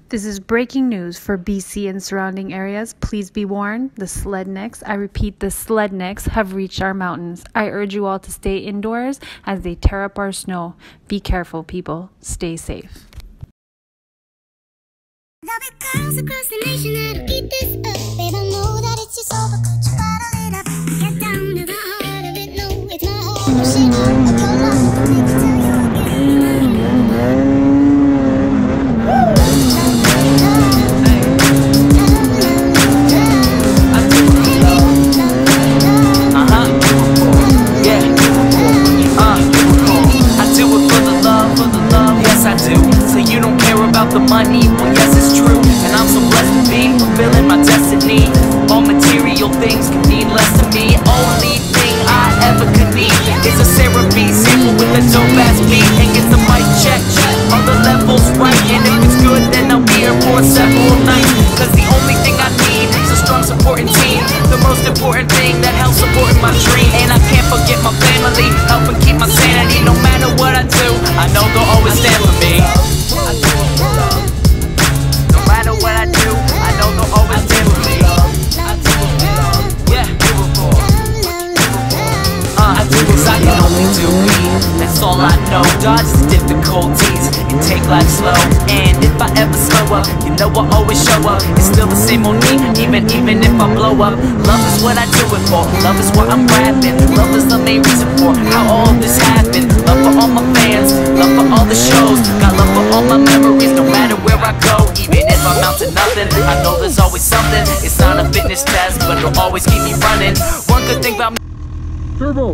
This is breaking news for BC and surrounding areas. Please be warned, the Sledniks, I repeat, the Sledniks have reached our mountains. I urge you all to stay indoors as they tear up our snow. Be careful, people. Stay safe. Girls across the nation that'll keep this up. Babe, I know that it's your soul, but could you bottle it up? Get down to the heart of it. No, it's not all shit. I don't know if it's tell you again. The money, well yes it's true, and I'm so blessed to be fulfilling my destiny. All material things can mean less to me. Only thing I ever could need is a Seraphim sample with a dope ass beat, and get the mic check, all the levels right, and if it's good then I'll be here for several nights. Cause the only thing I need is a strong supporting team, the most important thing that helps supporting my dream. And I can't forget my family, helping keep my sanity. No matter what I do, I know they'll always stand for me. No matter what I do, I know they'll always stand for me. Yeah, I do as I can only do me. That's all I know. Dodge the difficulties and take life slow. And if I ever slow up, you know I always show up. It's still the same on me, even if I blow up. Love is what I do it for. Love is what I'm rapping. Love is the main reason for how all this happened. Love for all my fans, love for all the shows. Got love for all my memories, no matter where I go. Even if I'm out to nothing, I know there's always something. It's not a fitness test, but it'll always keep me running. One good thing about me. Turbo.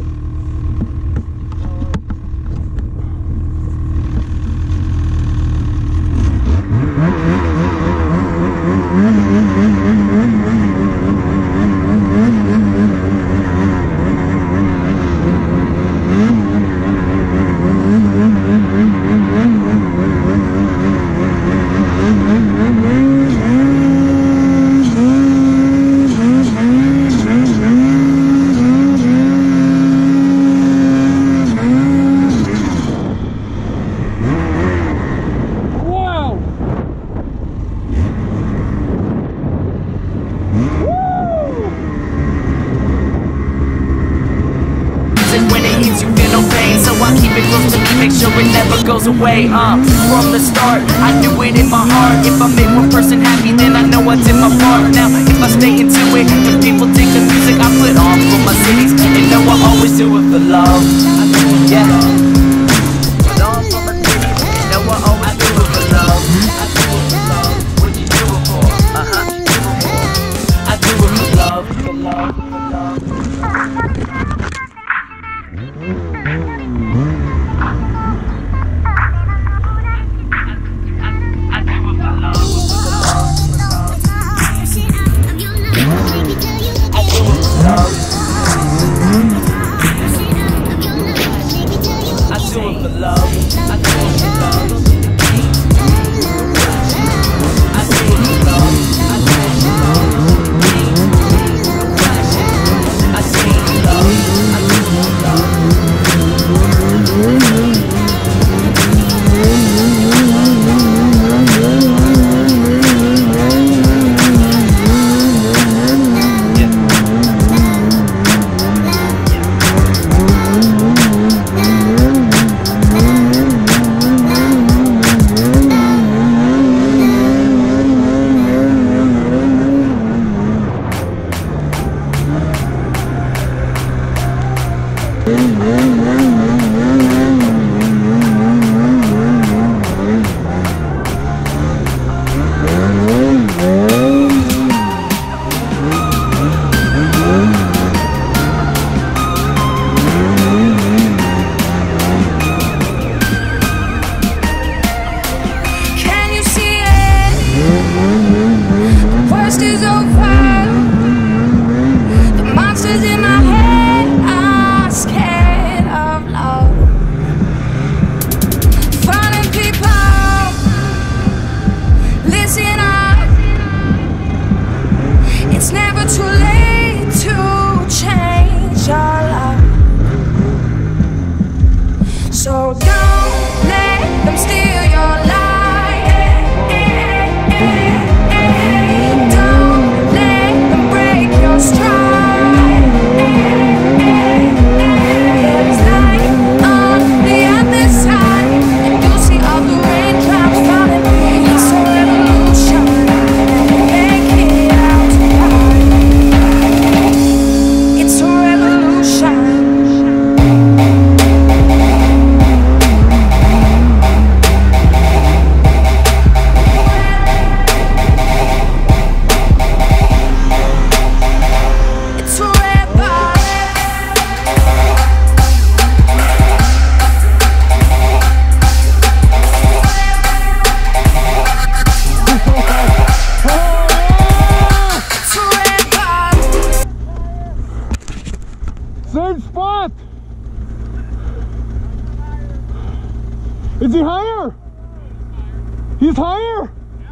When it hits you feel no pain, so I keep it close to me, make sure it never goes away. From the start, I knew it in my heart. If I make one person happy, then I know I did my part. Now, if I stay into it, if people take the music I put on for my cities, and know I always do it for love. Yeah. Put on for my cities, and know I always do it for love. I do it for love. What you do it for? I do it for love, for love, for love. He's higher?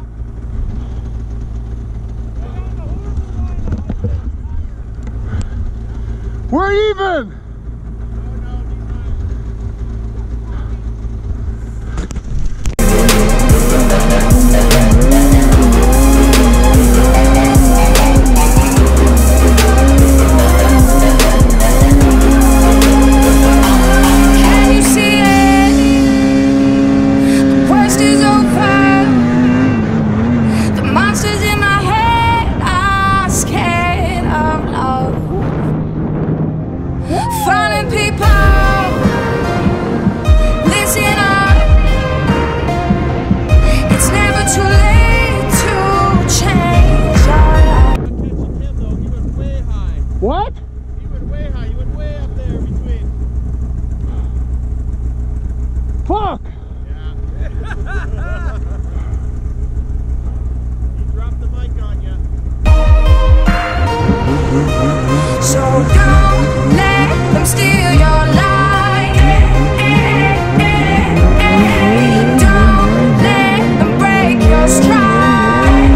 We're even! Can you see it? The worst is over. The monsters in my head are scared of love. Finding people, listen up. It's never too late to change our life. What? You went way high. You went way up there between. Fuck! Yeah. He dropped the mic on you. So don't let them steal your light. Don't let them break your stride.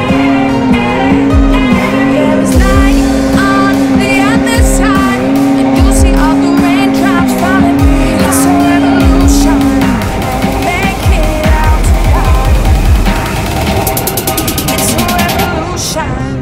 There is light on the other side, and you'll see all the raindrops falling. It's a revolution. Make it out tonight. It's a revolution.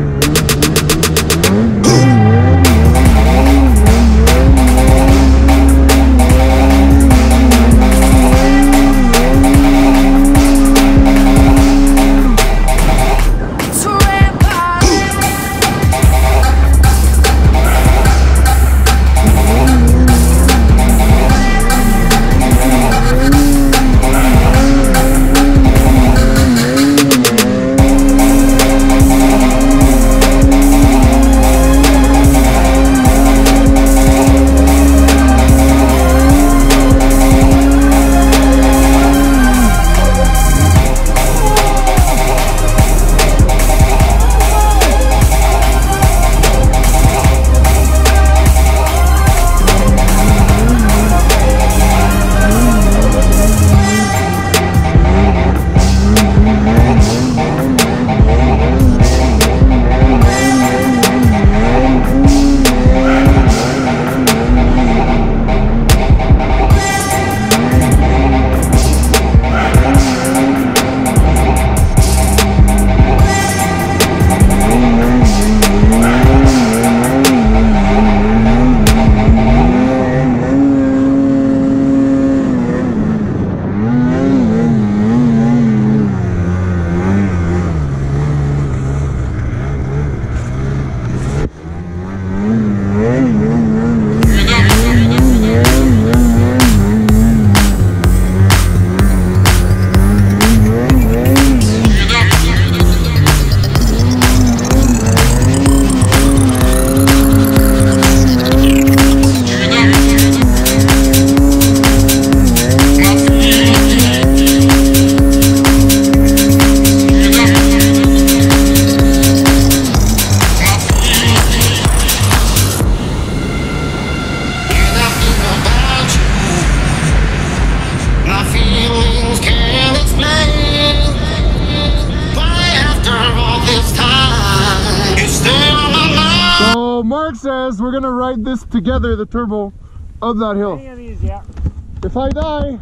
Mark says we're gonna ride this together, the turbo of that hill. Any of these, yeah. If I die,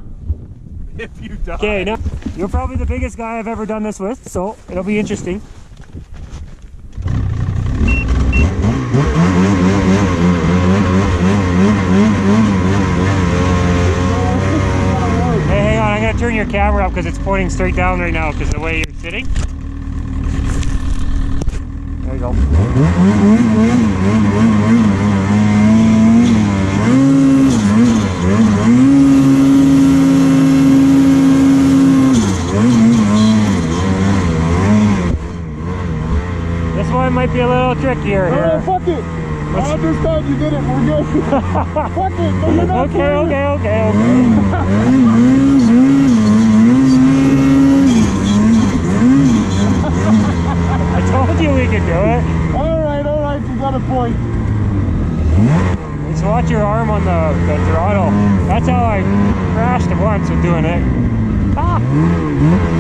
If you die. Okay, now you're probably the biggest guy I've ever done this with, so it'll be interesting. Hey, hang on, I'm gonna turn your camera up because it's pointing straight down right now because of the way you're sitting. There you go. This one might be a little trickier here. oh, fuck it. I understand you did it. We're good. Fuck it. No, you're not Okay, doing okay, it. okay, okay. I told you we could do it. All right. You got a point. Just watch your arm on the throttle. That's how I crashed once with doing it. Ah.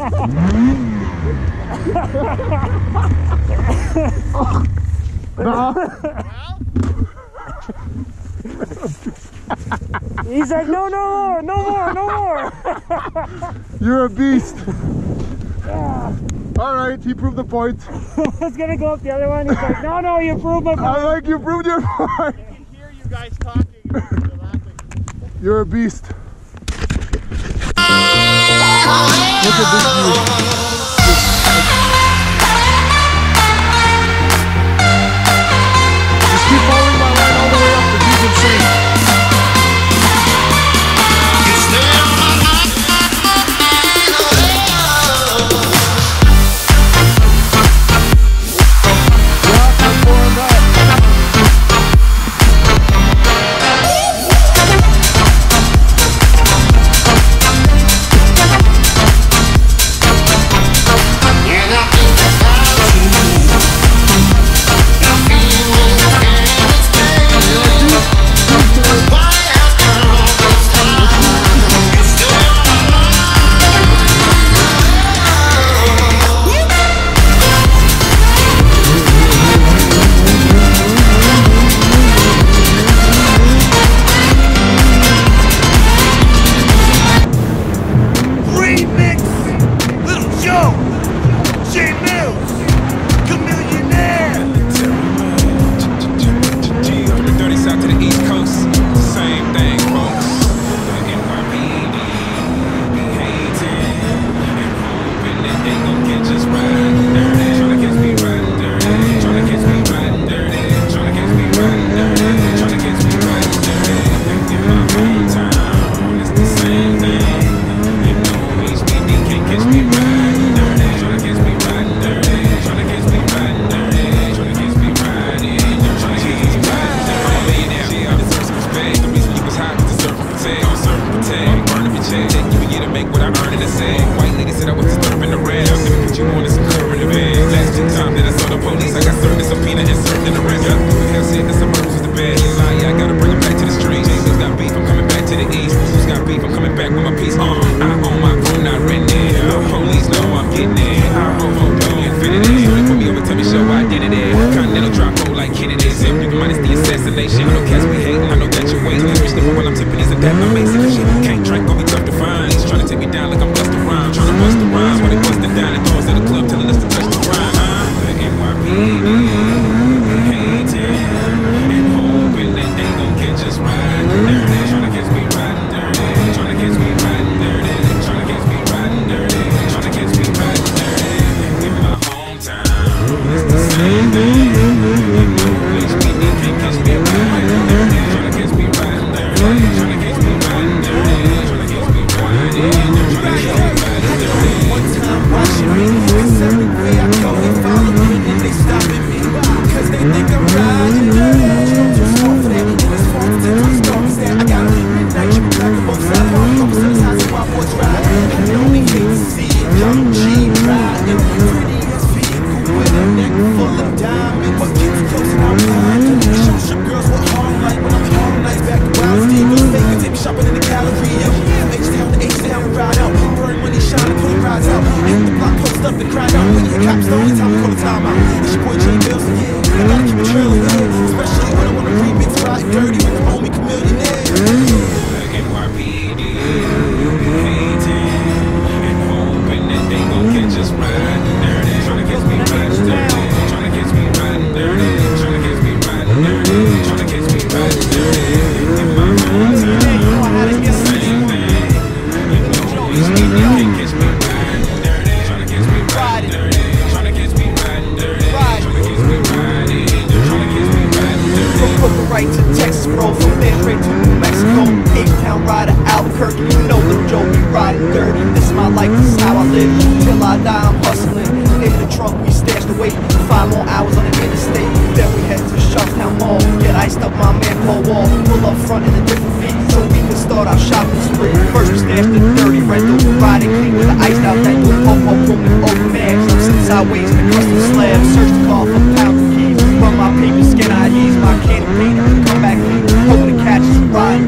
He's like, no, no more, no more, no more. You're a beast. All right, he proved the point. I was gonna go up the other one. He's like, no, no, you proved my point. I like you proved your point. I can hear you guys talking. You're laughing. You're a beast. Look at this view. Just keep following my line all the way up. The view's insane.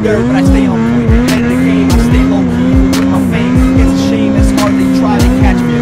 Catch me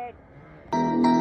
ahead.